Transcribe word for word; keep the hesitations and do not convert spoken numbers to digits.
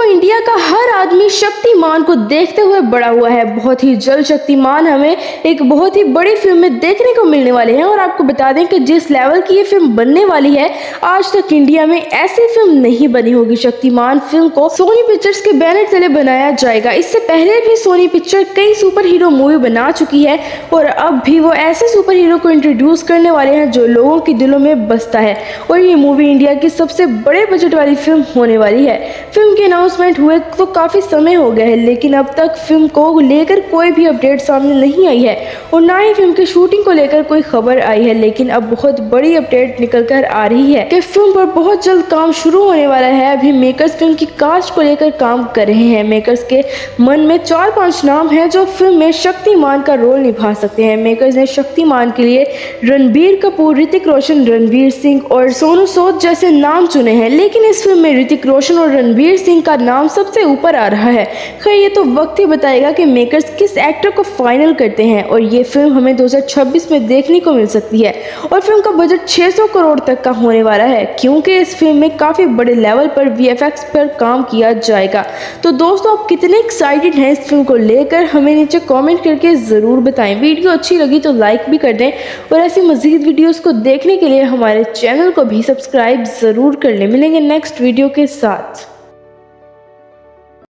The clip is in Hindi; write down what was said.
इंडिया का हर आदमी शक्तिमान को देखते हुए बड़ा हुआ है। बहुत ही जल्द शक्तिमान हमें एक बहुत ही बड़ी फिल्म में देखने को मिलने वाले हैं और आपको बता दें कि जिस लेवल की ये फिल्म बनने वाली है, आज तक इंडिया में ऐसी फिल्म नहीं बनी होगी। शक्तिमान फिल्म को सोनी पिक्चर्स के बैनर तले बनाया जाएगा। इससे पहले भी सोनी पिक्चर कई सुपर हीरो मूवी बना चुकी है और अब भी वो ऐसे सुपर हीरो को इंट्रोड्यूस करने वाले हैं जो लोगों के दिलों में बसता है और ये मूवी इंडिया की सबसे बड़े बजट वाली फिल्म होने वाली है। फिल्म के अनाउंसमेंट हुए तो काफ़ी समय हो गया है, लेकिन अब तक फिल्म को लेकर कोई भी अपडेट सामने नहीं आई है और ना ही फिल्म की शूटिंग को लेकर कोई खबर आई है। लेकिन अब बहुत बड़ी अपडेट निकल कर आ रही है कि फिल्म पर बहुत जल्द काम शुरू होने वाला है। अभी मेकर्स फिल्म की कास्ट को लेकर काम कर रहे हैं। मेकर्स के मन में चार पांच नाम हैं जो फिल्म में शक्तिमान का रोल निभा सकते हैं। मेकर्स ने शक्तिमान के लिए रणबीर कपूर, ऋतिक रोशन, रणवीर सिंह और सोनू सूद जैसे नाम चुने हैं, लेकिन इस फिल्म में ऋतिक रोशन और रणवीर सिंह का नाम सबसे ऊपर आ रहा है। खैर ये तो वक्त ही बताएगा कि मेकर्स किस एक्टर को फाइनल करते हैं और ये फिल्म हमें दो हज़ार छब्बीस में देखने को मिल सकती है और फिल्म का बजट छह सौ करोड़ तक का होने वाला है, क्योंकि इस फिल्म में काफ़ी बड़े लेवल पर वी एफ एक्स पर काम किया जाएगा। तो दोस्तों, आप कितने एक्साइटेड हैं इस फिल्म को लेकर, हमें नीचे कॉमेंट करके ज़रूर बताएं। वीडियो अच्छी लगी तो लाइक भी कर दें और ऐसी मज़ीद वीडियोज़ को देखने के लिए हमारे चैनल को भी सब्सक्राइब ज़रूर कर लें। मिलेंगे नेक्स्ट वीडियो के साथ।